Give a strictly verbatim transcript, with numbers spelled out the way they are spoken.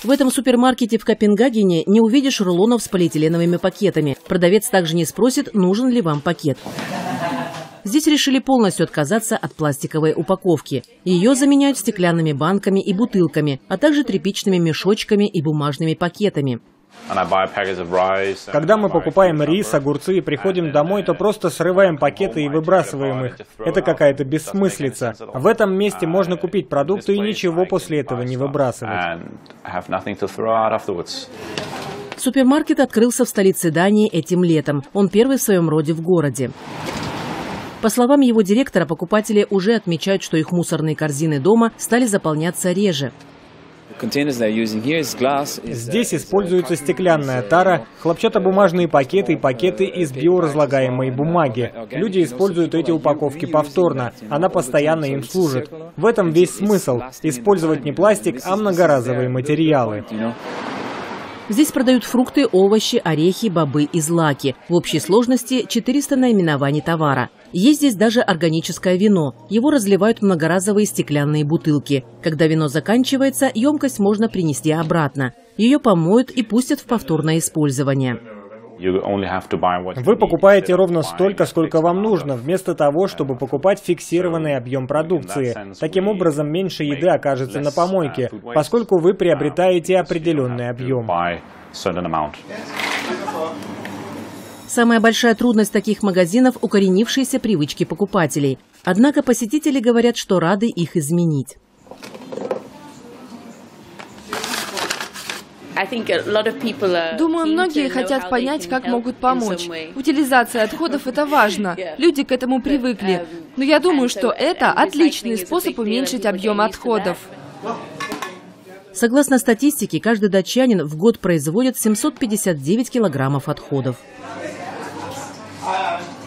В этом супермаркете в Копенгагене не увидишь рулонов с полиэтиленовыми пакетами. Продавец также не спросит, нужен ли вам пакет. Здесь решили полностью отказаться от пластиковой упаковки. Ее заменяют стеклянными банками и бутылками, а также тряпичными мешочками и бумажными пакетами. Когда мы покупаем рис, огурцы и приходим домой, то просто срываем пакеты и выбрасываем их. Это какая-то бессмыслица. В этом месте можно купить продукты и ничего после этого не выбрасывать. Супермаркет открылся в столице Дании этим летом. Он первый в своем роде в городе. По словам его директора, покупатели уже отмечают, что их мусорные корзины дома стали заполняться реже. Здесь используется стеклянная тара, хлопчатобумажные пакеты и пакеты из биоразлагаемой бумаги. Люди используют эти упаковки повторно, она постоянно им служит. В этом весь смысл – использовать не пластик, а многоразовые материалы. Здесь продают фрукты, овощи, орехи, бобы и злаки. В общей сложности четыреста наименований товара. Есть здесь даже органическое вино. Его разливают в многоразовые стеклянные бутылки. Когда вино заканчивается, емкость можно принести обратно. Ее помоют и пустят в повторное использование. Вы покупаете ровно столько, сколько вам нужно, вместо того, чтобы покупать фиксированный объем продукции. Таким образом, меньше еды окажется на помойке, поскольку вы приобретаете определенный объем. Самая большая трудность таких магазинов – укоренившиеся привычки покупателей. Однако посетители говорят, что рады их изменить. Думаю, многие хотят понять, как могут помочь. Утилизация отходов – это важно. Люди к этому привыкли. Но я думаю, что это отличный способ уменьшить объем отходов. Согласно статистике, каждый датчанин в год производит семьсот пятьдесят девять килограммов отходов.